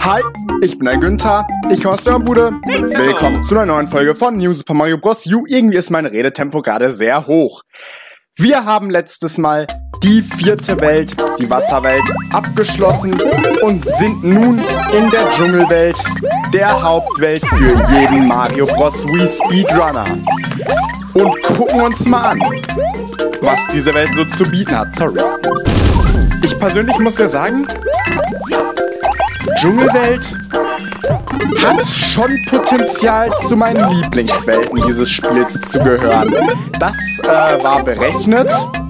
Hi, ich bin der Günther, ich komme aus der Bude. Willkommen zu einer neuen Folge von New Super Mario Bros. U. Irgendwie ist mein Redetempo gerade sehr hoch. Wir haben letztes Mal die 4. Welt, die Wasserwelt, abgeschlossen und sind nun in der Dschungelwelt, der Hauptwelt für jeden Mario Bros. Wii Speedrunner. Und gucken uns mal an, was diese Welt so zu bieten hat. Sorry. Ich persönlich muss ja sagen, Dschungelwelt hat schon Potenzial, zu meinen Lieblingswelten dieses Spiels zu gehören. Das war berechnet.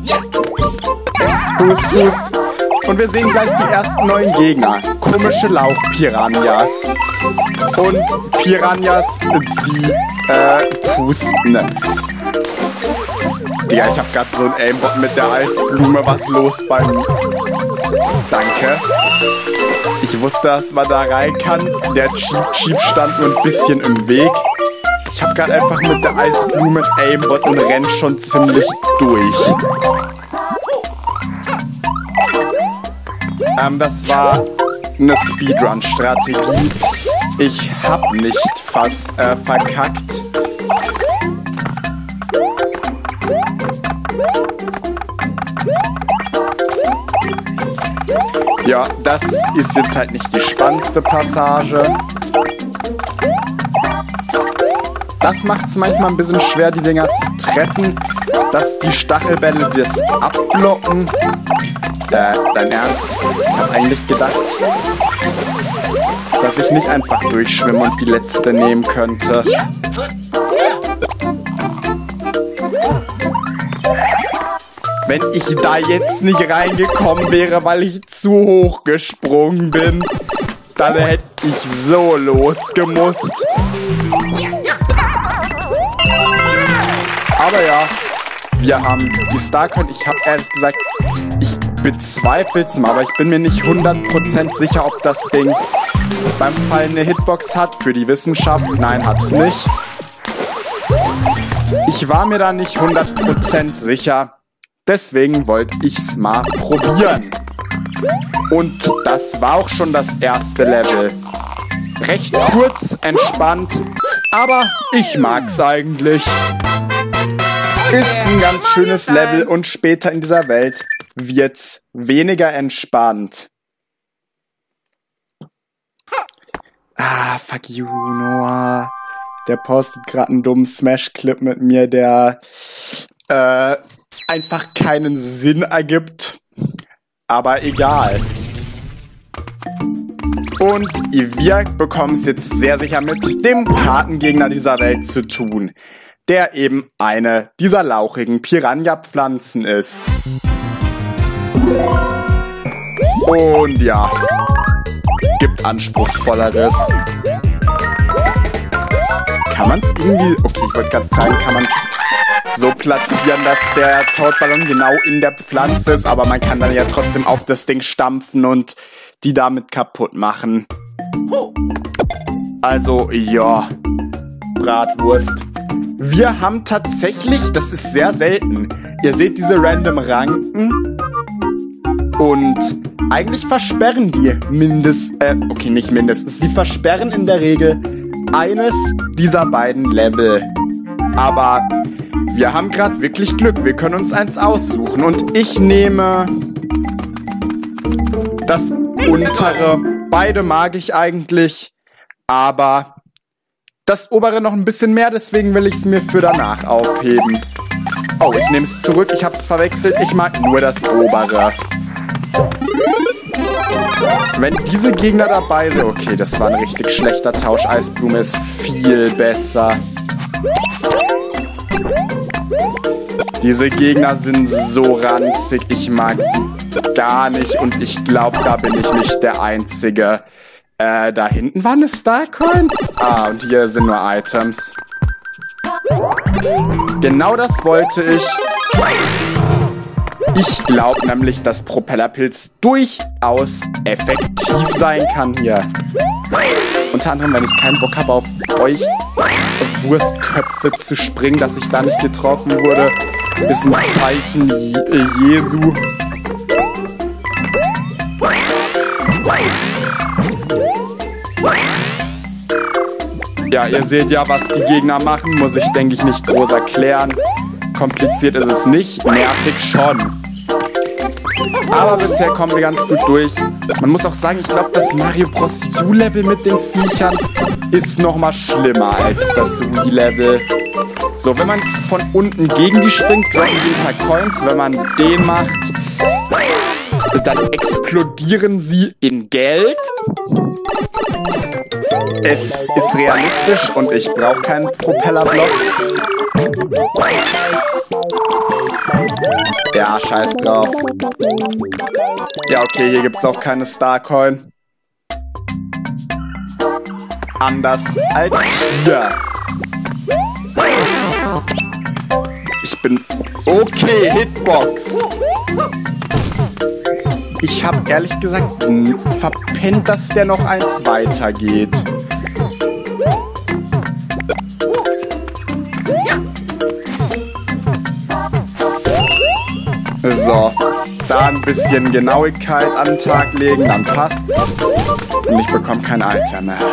Hust, hust. Und wir sehen gleich die ersten neuen Gegner. Komische Lauchpiranhas. Und Piranhas, die pusten. Digga, ich hab grad so ein Aimbot mit der Eisblume. Was los bei mir? Danke. Ich wusste, dass man da rein kann. Der Cheep stand nur ein bisschen im Weg. Ich hab grad einfach mit der Eisblume ein Aimbot und renn schon ziemlich durch. Das war eine Speedrun-Strategie. Ich hab nicht fast verkackt. Ja, das ist jetzt halt nicht die spannendste Passage. Das macht es manchmal ein bisschen schwer, die Dinger zu treffen, dass die Stachelbälle das abblocken. Dein Ernst? Ich hab eigentlich gedacht, dass ich nicht einfach durchschwimme und die letzte nehmen könnte. Wenn ich da jetzt nicht reingekommen wäre, weil ich zu hoch gesprungen bin, dann hätte ich so losgemusst. Aber ja, wir haben die Starcoin. Ich habe ehrlich gesagt, ich bezweifle es mal, aber ich bin mir nicht 100% sicher, ob das Ding beim Fall eine Hitbox hat für die Wissenschaft. Nein, hat's nicht. Ich war mir da nicht 100% sicher. Deswegen wollte ich's mal probieren. Und das war auch schon das erste Level. Recht kurz, entspannt, aber ich mag's eigentlich. Ist ein ganz schönes Level und später in dieser Welt wird's weniger entspannt. Ah, fuck you, Noah. Der postet gerade einen dummen Smash-Clip mit mir, der einfach keinen Sinn ergibt. Aber egal. Und wir bekommen es jetzt sehr sicher mit dem Kartengegner dieser Welt zu tun, der eben eine dieser lauchigen Piranha-Pflanzen ist. Und ja, gibt Anspruchsvolleres. Kann man es irgendwie... Okay, ich wollte gerade fragen, kann man es so platzieren, dass der Toadballon genau in der Pflanze ist, aber man kann dann ja trotzdem auf das Ding stampfen und die damit kaputt machen. Also, ja, Bratwurst. Wir haben tatsächlich, das ist sehr selten, ihr seht diese random Ranken und eigentlich versperren die die versperren in der Regel eines dieser beiden Level. Aber wir haben gerade wirklich Glück. Wir können uns eins aussuchen. Und ich nehme das untere. Beide mag ich eigentlich. Aber das obere noch ein bisschen mehr. Deswegen will ich es mir für danach aufheben. Oh, ich nehme es zurück. Ich habe es verwechselt. Ich mag nur das obere. Wenn diese Gegner dabei sind... Okay, das war ein richtig schlechter Tausch. Eisblume ist viel besser. Diese Gegner sind so ranzig, ich mag die gar nicht und ich glaube, da bin ich nicht der Einzige. Da hinten war eine Starcoin? Ah, und hier sind nur Items. Genau das wollte ich. Ich glaube nämlich, dass Propellerpilz durchaus effektiv sein kann hier. Unter anderem, wenn ich keinen Bock habe, auf euch Wurstköpfe zu springen, dass ich da nicht getroffen wurde. Ist ein Zeichen Jesu. Ja, ihr seht ja, was die Gegner machen. Muss ich, denke ich, nicht groß erklären. Kompliziert ist es nicht, nervig schon. Aber bisher kommen wir ganz gut durch. Man muss auch sagen, ich glaube, das Mario Bros. U-Level mit den Viechern ist nochmal schlimmer als das Wii-Level. So, wenn man von unten gegen die springt, droppen die ein paar Coins. Wenn man den macht, dann explodieren sie in Geld. Es ist realistisch und ich brauche keinen Propellerblock. Ja, scheiß drauf. Ja, okay, hier gibt's auch keine Starcoin. Anders als hier. Ich bin... Okay, Hitbox. Ich habe ehrlich gesagt verpennt, dass der noch eins weitergeht. So, da ein bisschen Genauigkeit an den Tag legen, dann passt's. Und ich bekomme kein Item mehr.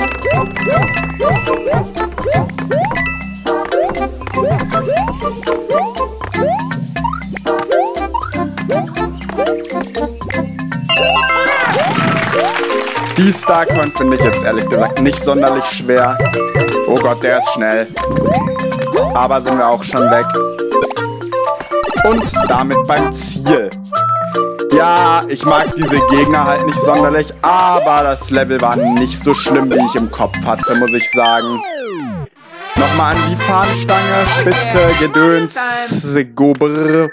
Die Starcoin finde ich jetzt ehrlich gesagt nicht sonderlich schwer. Oh Gott, der ist schnell. Aber sind wir auch schon weg. Und damit beim Ziel. Ja, ich mag diese Gegner halt nicht sonderlich, aber das Level war nicht so schlimm, wie ich im Kopf hatte, muss ich sagen. Nochmal an die Fahnenstange, Spitze, Gedöns, Gobr.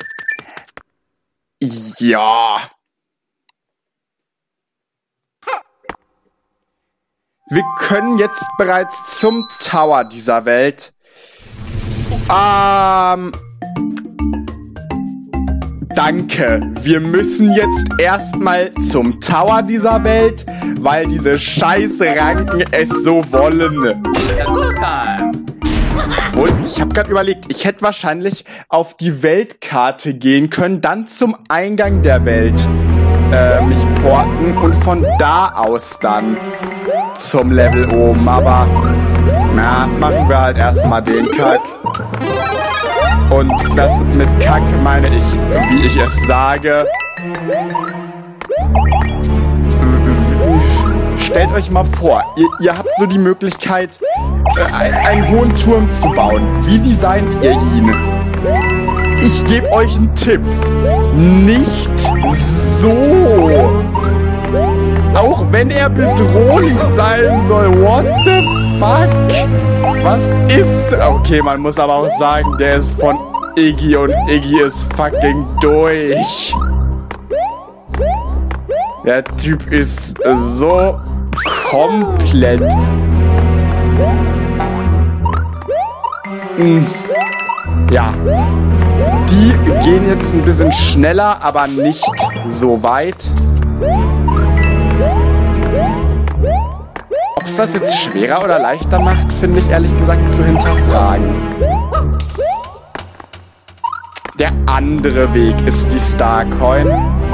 Ja. Wir können jetzt bereits zum Tower dieser Welt. Danke. Wir müssen jetzt erstmal zum Tower dieser Welt, weil diese scheiß Ranken es so wollen. Obwohl, ich habe gerade überlegt, ich hätte wahrscheinlich auf die Weltkarte gehen können, dann zum Eingang der Welt mich porten und von da aus dann zum Level oben. Aber, na, machen wir halt erstmal den Kack. Und das mit Kack meine ich, wie ich es sage. Stellt euch mal vor, ihr habt so die Möglichkeit, einen hohen Turm zu bauen. Wie designt ihr ihn? Ich gebe euch einen Tipp. Nicht so. Auch wenn er bedrohlich sein soll. What the fuck? Was ist... Okay, man muss aber auch sagen, der ist von Iggy und Iggy ist fucking durch. Der Typ ist so komplett... Ja. Die gehen jetzt ein bisschen schneller, aber nicht so weit. Ob es das jetzt schwerer oder leichter macht, finde ich ehrlich gesagt zu hinterfragen. Der andere Weg ist die Starcoin.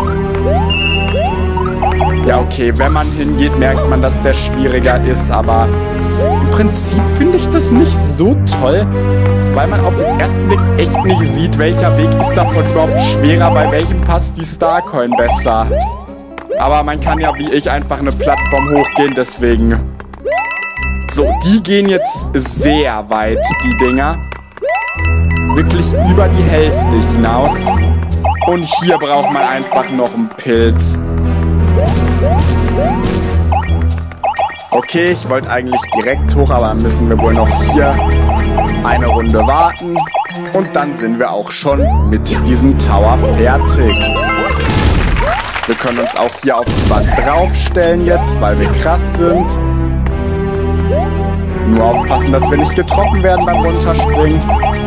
Ja, okay, wenn man hingeht, merkt man, dass der schwieriger ist, aber im Prinzip finde ich das nicht so toll, weil man auf den ersten Blick echt nicht sieht, welcher Weg ist davon überhaupt schwerer, bei welchem passt die Starcoin besser. Aber man kann ja wie ich einfach eine Plattform hochgehen, deswegen. So, die gehen jetzt sehr weit, die Dinger. Wirklich über die Hälfte hinaus. Und hier braucht man einfach noch einen Pilz. Okay, ich wollte eigentlich direkt hoch, aber dann müssen wir wohl noch hier eine Runde warten. Und dann sind wir auch schon mit diesem Tower fertig. Wir können uns auch hier auf die Wand draufstellen jetzt, weil wir krass sind. Nur aufpassen, dass wir nicht getroffen werden beim Runterspringen.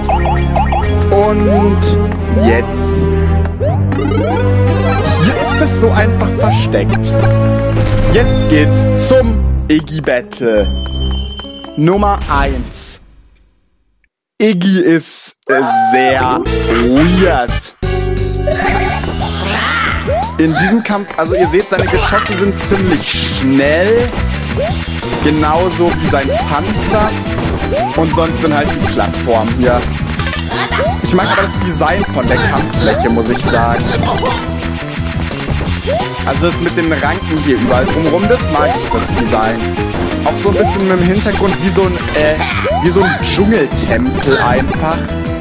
Und jetzt. Hier ist es so einfach versteckt. Jetzt geht's zum Iggy Battle. Nummer 1. Iggy ist sehr weird. In diesem Kampf, also ihr seht, seine Geschosse sind ziemlich schnell. Genauso wie sein Panzer. Und sonst sind halt die Plattformen hier. Ich mag aber das Design von der Kampffläche, muss ich sagen. Also das mit den Ranken hier überall drumherum, das mag ich, das Design. Auch so ein bisschen im Hintergrund wie so ein Dschungeltempel einfach.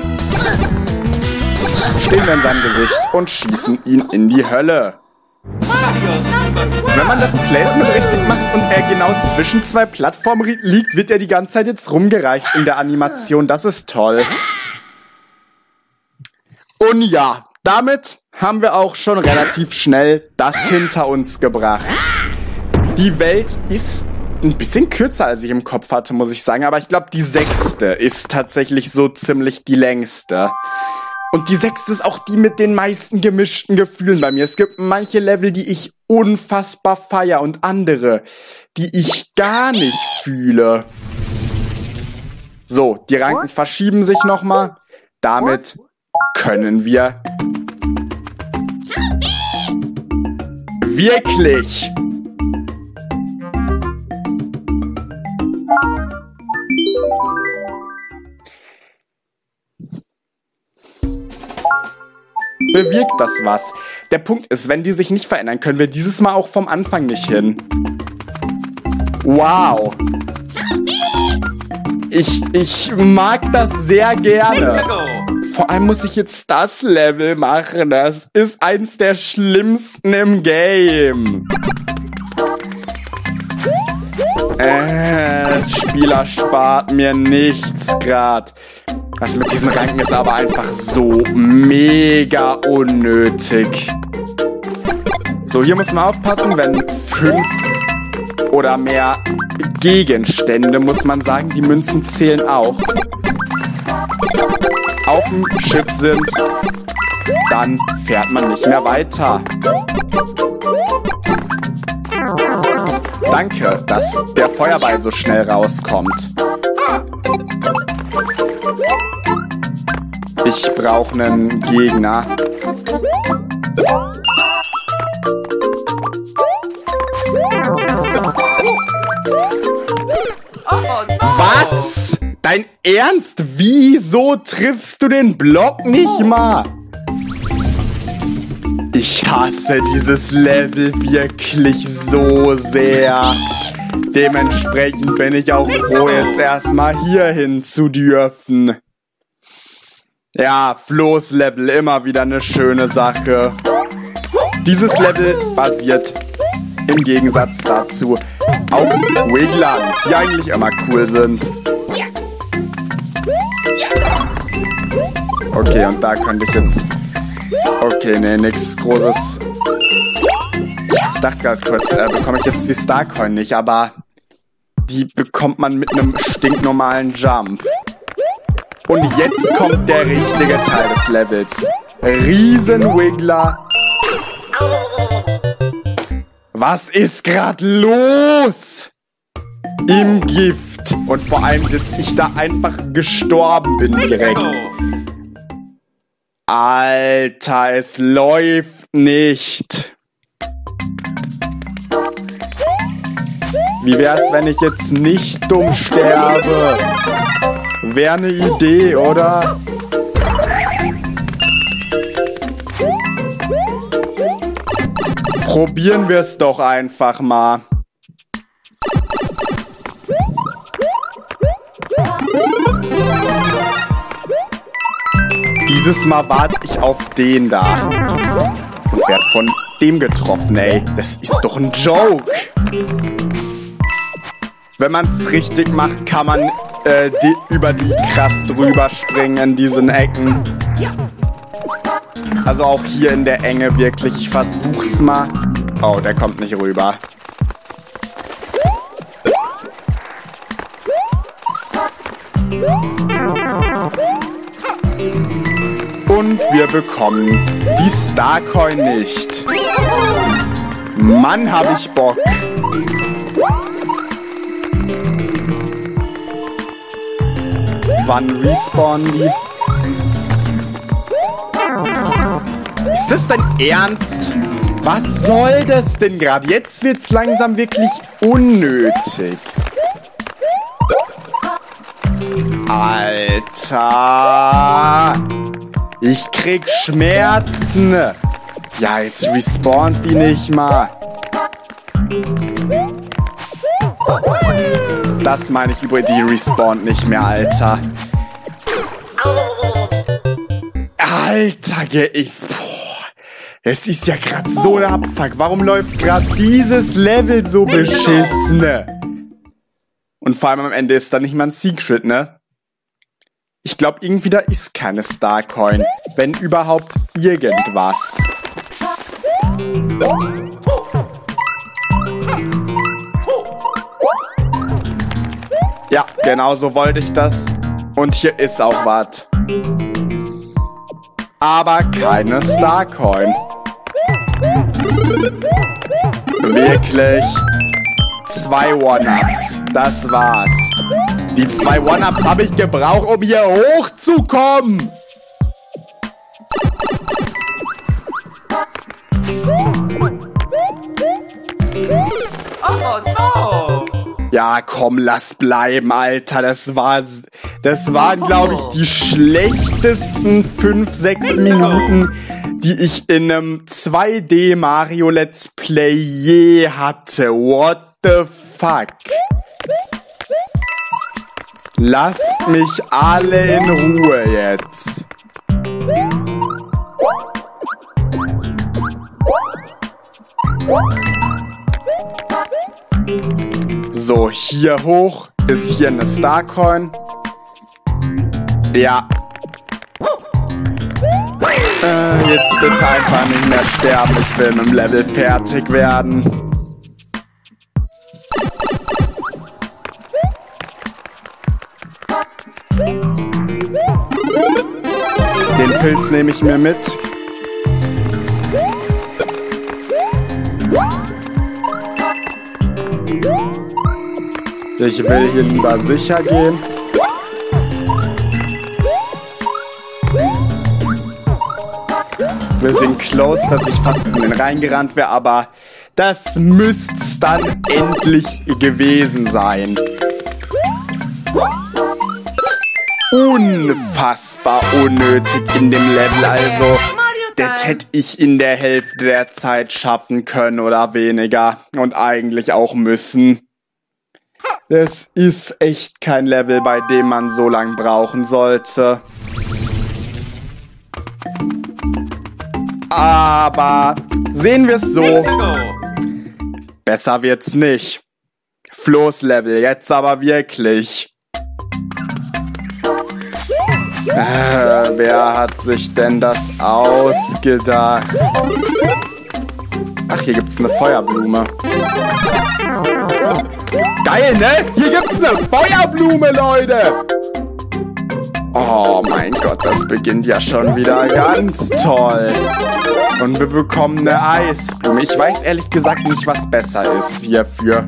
Stehen wir in seinem Gesicht und schießen ihn in die Hölle. Wenn man das Placement richtig macht und er genau zwischen zwei Plattformen liegt, wird er die ganze Zeit jetzt rumgereicht in der Animation. Das ist toll. Und ja, damit haben wir auch schon relativ schnell das hinter uns gebracht. Die Welt ist ein bisschen kürzer, als ich im Kopf hatte, muss ich sagen. Aber ich glaube, die 6. ist tatsächlich so ziemlich die längste. Und die 6. ist auch die mit den meisten gemischten Gefühlen bei mir. Es gibt manche Level, die ich unfassbar feier und andere, die ich gar nicht fühle. So, die Ranken verschieben sich nochmal. Damit können wir wirklich bewirkt das was. Der Punkt ist, wenn die sich nicht verändern, können wir dieses Mal auch vom Anfang nicht hin. Wow. Ich mag das sehr gerne. Vor allem muss ich jetzt das Level machen. Das ist eins der schlimmsten im Game. Das Spiel erspart mir nichts grad. Das mit diesen Ranken ist aber einfach so mega unnötig. So, hier muss man aufpassen, wenn 5 oder mehr Gegenstände, muss man sagen, die Münzen zählen auch, auf dem Schiff sind, dann fährt man nicht mehr weiter. Danke, dass der Feuerball so schnell rauskommt. Ich brauche einen Gegner. Was? Dein Ernst? Wieso triffst du den Block nicht mal? Ich hasse dieses Level wirklich so sehr. Dementsprechend bin ich auch froh, jetzt erstmal hier hin zu dürfen. Ja, Flo's Level, immer wieder eine schöne Sache. Dieses Level basiert im Gegensatz dazu auf Wigglern, die eigentlich immer cool sind. Okay, und da könnte ich jetzt... Okay, nee, nix Großes. Ich dachte gerade kurz, bekomme ich jetzt die Starcoin nicht, aber die bekommt man mit einem stinknormalen Jump. Und jetzt kommt der richtige Teil des Levels. Riesenwiggler. Was ist gerade los? Im Gift. Und vor allem, dass ich da einfach gestorben bin direkt. Alter, es läuft nicht. Wie wär's, wenn ich jetzt nicht dumm sterbe? Wäre eine Idee, oder? Probieren wir es doch einfach mal. Dieses Mal warte ich auf den da. Und werde von dem getroffen, ey. Das ist doch ein Joke. Wenn man es richtig macht, kann man über die krass drüber springen in diesen Ecken. Also auch hier in der Enge wirklich. Ich versuch's mal. Oh, der kommt nicht rüber. Und wir bekommen die Starcoin nicht. Mann, hab ich Bock. Wann respawnen die? Ist das dein Ernst? Was soll das denn gerade? Jetzt wird's langsam wirklich unnötig. Alter. Ich krieg Schmerzen. Ja, jetzt respawnt die nicht mal. Das meine ich übrigens, die respawnt nicht mehr, Alter. Alter, es ist ja gerade so ein Abfuck. Warum läuft gerade dieses Level so beschissen? Und vor allem am Ende ist da nicht mal ein Secret, ne? Ich glaube, irgendwie da ist keine Starcoin. Wenn überhaupt irgendwas. Ja, genau so wollte ich das. Und hier ist auch was. Aber keine Starcoin. Wirklich. 2 One-Ups. Das war's. Die 2 One-Ups habe ich gebraucht, um hier hochzukommen. Oh no! Ja, komm, lass bleiben, Alter. Das waren, glaube ich, die schlechtesten 5-6 Minuten, die ich in einem 2D Mario Let's Play je hatte. What the fuck? Lasst mich alle in Ruhe jetzt. So, hier hoch ist hier eine Starcoin. Ja. Jetzt bitte einfach nicht mehr sterben. Ich will mit dem Level fertig werden. Den Pilz nehme ich mir mit. Ich will hier lieber sicher gehen. Wir sind close, dass ich fast in den Rhein gerannt wäre, aber das müsste dann endlich gewesen sein. Unfassbar unnötig in dem Level, also das hätte ich in der Hälfte der Zeit schaffen können oder weniger und eigentlich auch müssen. Es ist echt kein Level, bei dem man so lang brauchen sollte. Aber sehen wir es so. Besser wird's nicht. Floßlevel, jetzt aber wirklich. Wer hat sich denn das ausgedacht? Ach, hier gibt's eine Feuerblume. Geil, ne? Hier gibt's eine Feuerblume, Leute! Oh mein Gott, das beginnt ja schon wieder ganz toll. Und wir bekommen eine Eisblume. Ich weiß ehrlich gesagt nicht, was besser ist hierfür.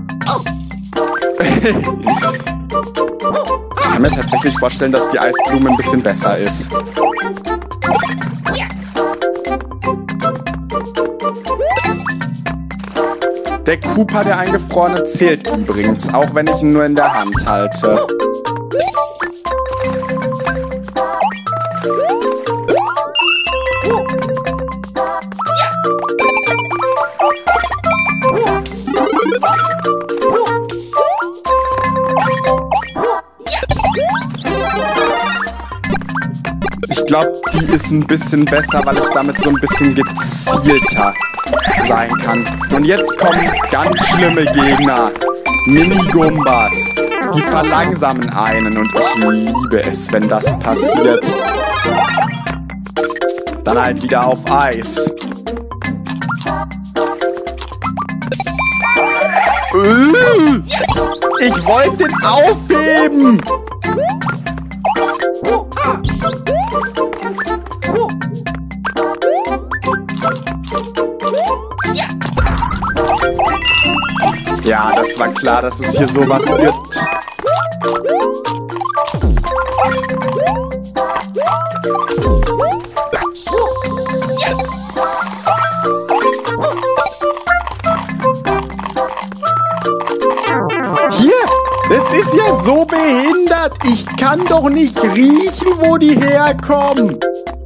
Ich kann mir tatsächlich vorstellen, dass die Eisblume ein bisschen besser ist. Der Koopa, der Eingefrorene, zählt übrigens, auch wenn ich ihn nur in der Hand halte. Ich glaube, die ist ein bisschen besser, weil ich damit so ein bisschen gezielter sein kann. Und jetzt kommen ganz schlimme Gegner. Mini-Gumbas. Die verlangsamen einen und ich liebe es, wenn das passiert. Dann halt wieder auf Eis. Ich wollte den aufheben. Ja, das war klar, dass es hier sowas gibt. so behindert? Ich kann doch nicht riechen, wo die herkommen.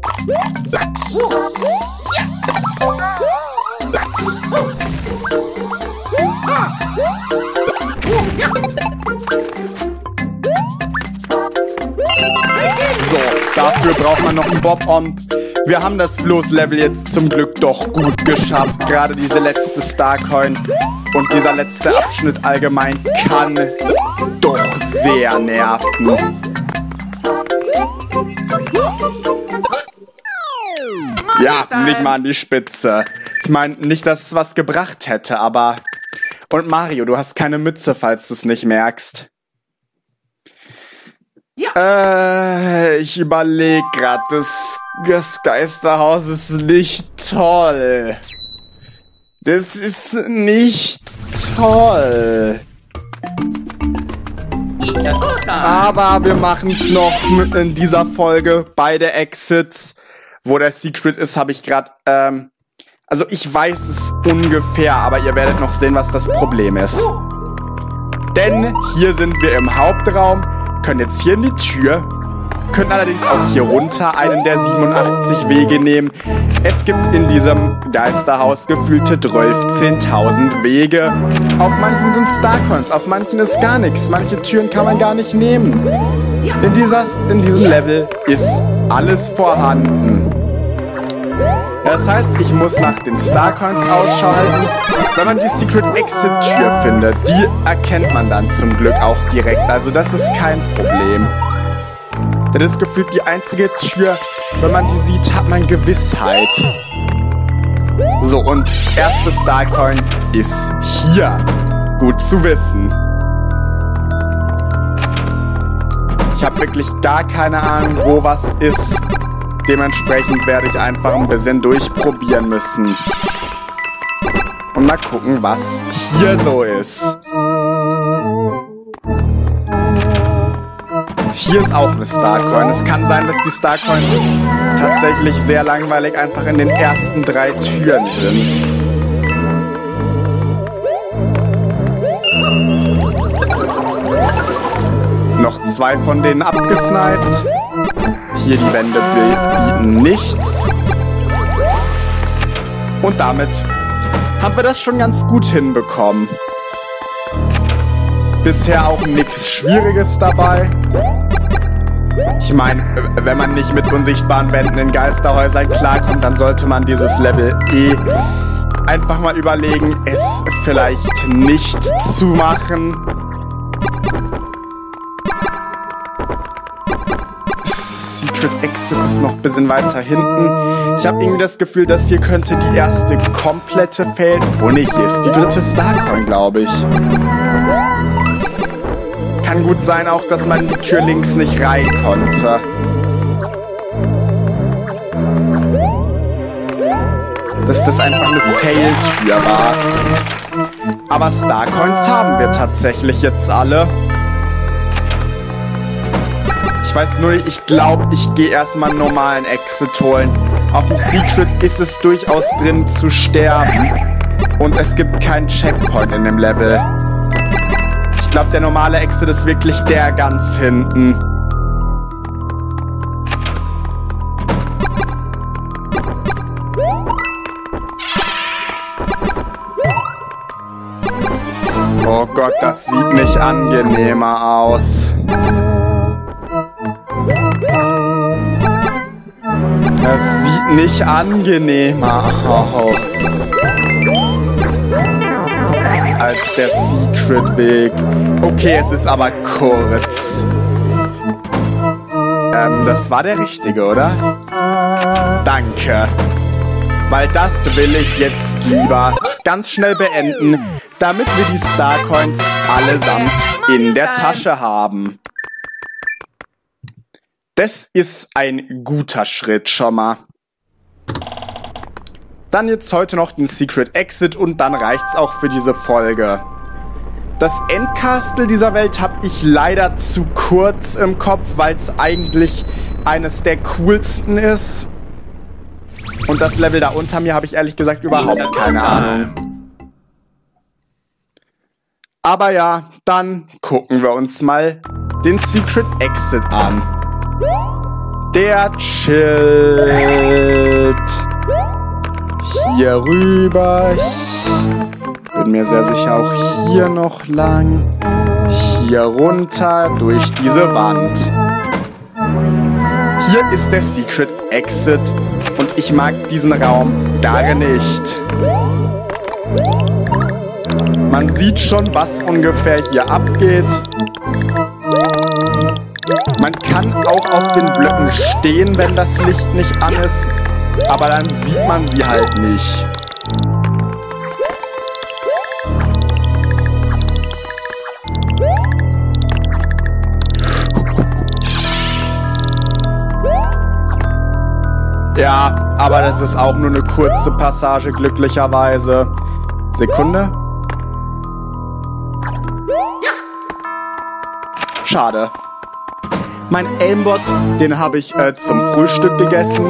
So, dafür braucht man noch einen Bob-Omb. Wir haben das Floß-Level jetzt zum Glück doch gut geschafft. Gerade diese letzte Starcoin und dieser letzte Abschnitt allgemein kann doch sehr nerven. Ja, nicht mal an die Spitze. Ich meine, nicht, dass es was gebracht hätte, aber... Und Mario, du hast keine Mütze, falls du es nicht merkst. Ja. Ich überlege gerade, das Geisterhaus ist nicht toll. Das ist nicht toll. Aber wir machen es noch in dieser Folge. Beide Exits. Wo der Secret ist, habe ich gerade... Also ich weiß es ungefähr, aber ihr werdet noch sehen, was das Problem ist. Denn hier sind wir im Hauptraum, können jetzt hier in die Tür, können allerdings auch hier runter einen der 87 Wege nehmen. Es gibt in diesem Geisterhaus gefühlte 12.000 Wege. Auf manchen sind Starcoins, auf manchen ist gar nichts. Manche Türen kann man gar nicht nehmen. In diesem Level ist alles vorhanden. Das heißt, ich muss nach den Starcoins Ausschau halten. Wenn man die Secret Exit Tür findet, die erkennt man dann zum Glück auch direkt. Also das ist kein Problem. Das ist gefühlt die einzige Tür, wenn man die sieht, hat man Gewissheit. So, und erste Starcoin ist hier. Gut zu wissen. Ich habe wirklich gar keine Ahnung, wo was ist. Dementsprechend werde ich einfach ein bisschen durchprobieren müssen. Und mal gucken, was hier so ist. Hier ist auch eine Starcoin. Es kann sein, dass die Starcoins tatsächlich sehr langweilig einfach in den ersten 3 Türen sind. Noch 2 von denen abgesniped. Hier die Wände bieten nichts. Und damit haben wir das schon ganz gut hinbekommen. Bisher auch nichts Schwieriges dabei. Ich meine, wenn man nicht mit unsichtbaren Wänden in Geisterhäusern klarkommt, dann sollte man dieses Level einfach mal überlegen, es vielleicht nicht zu machen. Secret Exit ist noch ein bisschen weiter hinten. Ich habe irgendwie das Gefühl, dass hier könnte die erste komplette fehlen. Obwohl nicht, hier ist die 3. Starcoin, glaube ich. Kann gut sein auch, dass man die Tür links nicht rein konnte. Dass das einfach eine Fail-Tür war. Aber Starcoins haben wir tatsächlich jetzt alle. Ich weiß nur, ich glaube, ich gehe erstmal einen normalen Exit holen. Auf dem Secret ist es durchaus drin zu sterben. Und es gibt keinen Checkpoint in dem Level. Ich glaube, der normale Exit ist wirklich der ganz hinten. Oh Gott, das sieht nicht angenehmer aus. Das sieht nicht angenehmer aus als der Secret-Weg. Okay, es ist aber kurz. Das war der richtige, oder? Danke. Weil das will ich jetzt lieber ganz schnell beenden, damit wir die Starcoins allesamt in der Tasche haben. Das ist ein guter Schritt schon mal. Dann jetzt heute noch den Secret Exit und dann reicht's auch für diese Folge. Das Endcastle dieser Welt habe ich leider zu kurz im Kopf, weil es eigentlich eines der coolsten ist. Und das Level da unter mir habe ich ehrlich gesagt überhaupt keine Ahnung. Aber ja, dann gucken wir uns mal den Secret Exit an. Der chillt. Hier rüber. Bin mir sehr sicher auch hier noch lang. Hier runter durch diese Wand. Hier ist der Secret Exit und ich mag diesen Raum gar nicht. Man sieht schon, was ungefähr hier abgeht. Man kann auch auf den Blöcken stehen, wenn das Licht nicht an ist, aber dann sieht man sie halt nicht. Ja, aber das ist auch nur eine kurze Passage, glücklicherweise. Sekunde. Schade. Mein Aimbot, den habe ich zum Frühstück gegessen.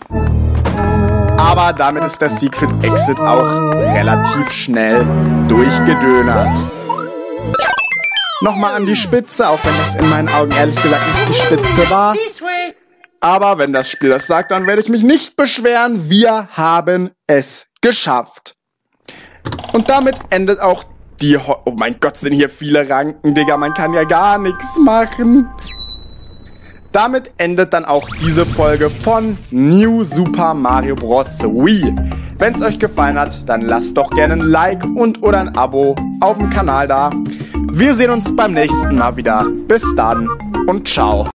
Aber damit ist der Secret Exit auch relativ schnell durchgedönert. Nochmal an die Spitze, auch wenn das in meinen Augen ehrlich gesagt nicht die Spitze war. Aber wenn das Spiel das sagt, dann werde ich mich nicht beschweren. Wir haben es geschafft. Und damit endet auch die... Oh mein Gott, sind hier viele Ranken, Digga. Man kann ja gar nichts machen. Damit endet dann auch diese Folge von New Super Mario Bros. Wii. Wenn es euch gefallen hat, dann lasst doch gerne ein Like und oder ein Abo auf dem Kanal da. Wir sehen uns beim nächsten Mal wieder. Bis dann und ciao.